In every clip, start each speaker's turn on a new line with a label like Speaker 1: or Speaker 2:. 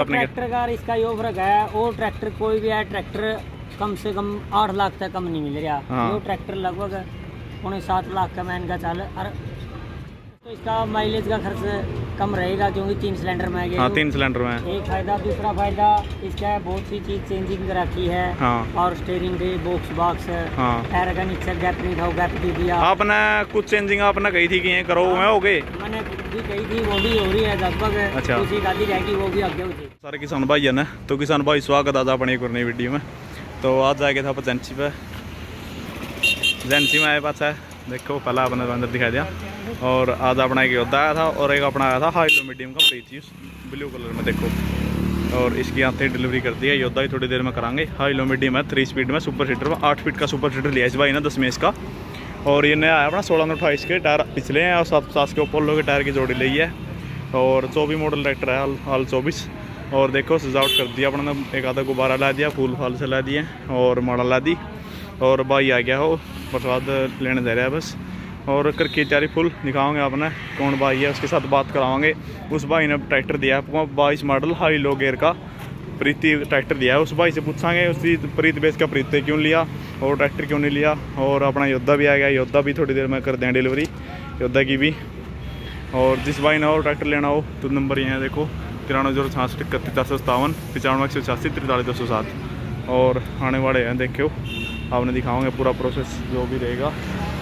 Speaker 1: आपने?
Speaker 2: ट्रैक्टर का इसका ये फर्क है, वो ट्रैक्टर कोई भी है ट्रैक्टर कम से कम 8 लाख तक कम नहीं मिल रहा।
Speaker 1: हाँ।
Speaker 2: वो ट्रैक्टर लगभग 6.5 लाख का मैन का चाल, और तो इसका माइलेज का खर्च कम रहेगा क्योंकि 3 सिलेंडर में है।
Speaker 1: हाँ 3 सिलेंडर में
Speaker 2: एक फायदा। दूसरा फायदा इसका है बहुत सी चीज चेंजिंग कर रखी है।
Speaker 1: हाँ।
Speaker 2: और स्टीयरिंग के बॉक्स
Speaker 1: हाँ।
Speaker 2: टायर का नीचे गैप नहीं था, वो गैप दे दिया
Speaker 1: आपने। कुछ चेंजिंग आपने कही थी कि ये करो मैं हो गए,
Speaker 2: मैंने भी कही थी, वो भी हो रही है लगभग।
Speaker 1: अच्छा।
Speaker 2: कुछ एक आधी रहेगी, वो भी आगे होती।
Speaker 1: सारे किसान भाई है ना, तो किसान भाई स्वागत आज अपने एक और नई वीडियो में। तो आज जाएगा था आप एजेंसी पे, एजेंसी में आए पास है। देखो पहला अपने अंदर दिखाई दिया, और आज अपना एक योद्धा आया था और एक अपना आया था हाई लो मीडियम का प्रीतियस ब्लू कलर में। देखो, और इसकी यहाँ से डिलीवरी कर दी है। योद्धा ही थोड़ी देर में कराएंगे। हाई लो मीडियम है 3 स्पीड में, सुपर सीटर में 8 फीट का सुपर सीटर लिया इस भाई ने 10 में इसका। और ये नया आया अपना 1628 के टायर पिछले हैं और 750 के अपोलो के टायर की जोड़ी ली है। और 24 मॉडल ट्रैक्टर है, हाल 24। और देखो सजावट कर दिया अपने, एक आधा गुब्बारा ला दिया, फूल फाल से ला दिए और मॉडल ला दी। और भाई आ गया हो, प्रसाद लेने दे रहा है बस। और करके तैयारी फुल दिखाओगे आपने कौन भाई है, उसके साथ बात कराओगे। उस भाई ने ट्रैक्टर दिया है आपको 22 मॉडल हाई लो गेयर का प्रीति ट्रैक्टर दिया है। उस भाई से पूछांगे उसकी प्रीत बेस का प्रीत क्यों लिया और ट्रैक्टर क्यों नहीं लिया। और अपना योद्धा भी आ गया, योद्धा भी थोड़ी देर में कर दें डिलीवरी योद्धा की भी। और जिस भाई ने और ट्रैक्टर लेना हो तो नंबर ये है, देखो 9306 3157 95 186 43 207। और आने वाले हैं, देखो आपने दिखाओगे पूरा प्रोसेस जो भी रहेगा।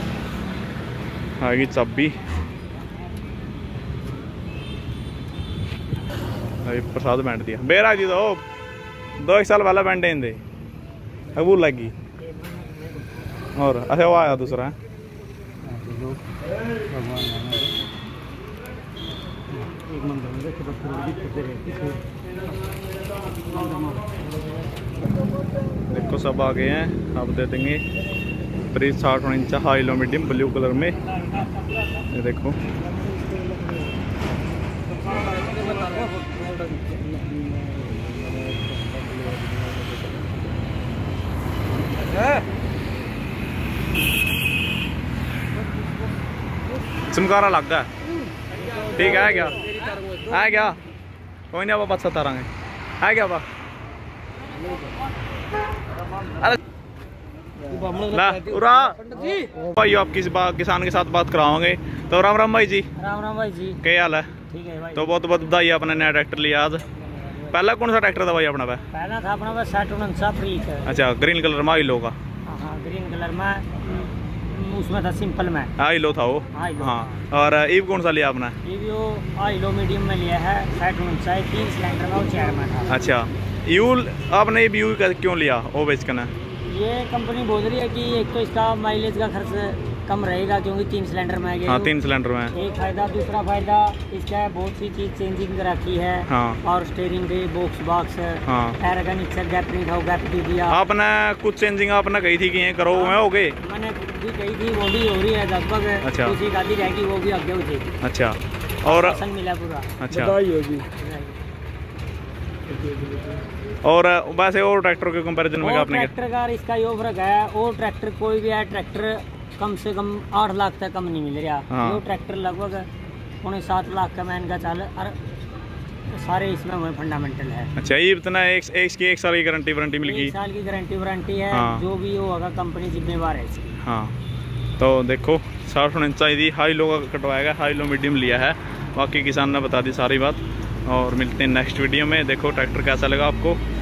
Speaker 1: आएगी चाबी, अभी प्रसाद बांट दिया बेरा जी। तो 2 साल पहले बांटे दे अब लगी। और अच्छा वो आया दूसरा है। देखो सब आ गए हैं, आप दे देंगे Preet 60 inch high low medium blue colour में। ये देखो चमकारा लग गया, ठीक है क्या है क्या? कोई नहीं, आप बात सतारांगे है क्या बा। भाई आप किसान के साथ बात कराओगे तो राम राम भाई जी।
Speaker 2: राम राम भाई जी,
Speaker 1: क्या हाल है?
Speaker 2: ठीक है भाई।
Speaker 1: तो बहुत बहुत बधाई, अपने नया ट्रैक्टर लिया आज। पहला कौन सा ट्रैक्टर था भाई अपना?
Speaker 2: पहला था अपना 60 प्रीत।
Speaker 1: अच्छा, ग्रीन कलर में आई लो का।
Speaker 2: हाँ ग्रीन कलर में, उसमें था सिंपल में
Speaker 1: आई लो था वो। हाँ। और ईव कौन सा लिया आपने?
Speaker 2: ईव आई लो मीडियम में लिया है 60 3 सिलेंडर में, वो 4 में था।
Speaker 1: अच्छा, यूल आपने यू क्यों लिया वो बेचना?
Speaker 2: ये कंपनी बोल रही है कि एक तो इसका माइलेज का खर्च कम रहेगा क्योंकि 3 सिलेंडर में है।
Speaker 1: हाँ 3 सिलेंडर में
Speaker 2: एक फायदा। दूसरा फायदा इसका है बहुत सी चीज चेंजिंग कर रखी है।
Speaker 1: हाँ।
Speaker 2: और स्टीयरिंग के बॉक्स
Speaker 1: हाँ।
Speaker 2: टायर का नीचे गैप नहीं था, वो गैप दे दिया
Speaker 1: आपने। कुछ चेंजिंग आपने कही थी कि ये करो मैं हो गए, मैंने
Speaker 2: भी कही थी, वो भी हो रही है लगभग।
Speaker 1: अच्छा।
Speaker 2: कुछ एक आधी रहेगी, वो भी आगे होती।
Speaker 1: अच्छा, और
Speaker 2: पसंद मिला पूरा।
Speaker 1: अच्छा और वैसे और ट्रैक्टर के कंपैरिजन में आपने
Speaker 2: ट्रैक्टर का इसका ये फर्क है, वो ट्रैक्टर कोई भी है ट्रैक्टर कम से कम 8 लाख तक कम नहीं मिल रहा।
Speaker 1: हाँ।
Speaker 2: वो ट्रैक्टर लगभग 7.5 लाख का मैन का चाल, और सारे इसमें हुए फंडामेंटल है।
Speaker 1: अच्छा, ये इतना एक साल की गारंटी वारंटी मिलेगी?
Speaker 2: 1 साल की गारंटी वारंटी है।
Speaker 1: हाँ।
Speaker 2: जो भी होगा कंपनी जिम्मेवार है इसकी।
Speaker 1: हाँ, तो देखो 60 इंच थी, हाई लो का कटवाएगा, हाई लो मीडियम लिया है। बाकी किसान ने बता दी सारी बात। और मिलते हैं नेक्स्ट वीडियो में। देखो ट्रैक्टर कैसा लगा आपको।